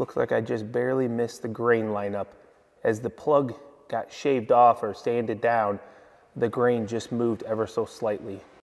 Looks like I just barely missed the grain lineup. As the plug got shaved off or sanded down, the grain just moved ever so slightly.